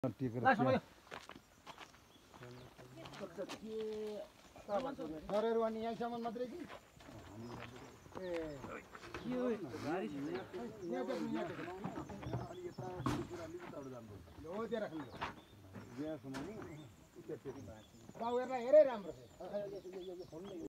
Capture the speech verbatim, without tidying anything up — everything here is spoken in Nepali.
घरहरू अनि यहीँसम्म मात्रै कि ए हो त्यो राख्नु बाउहरूलाई हेरै राम्रो छ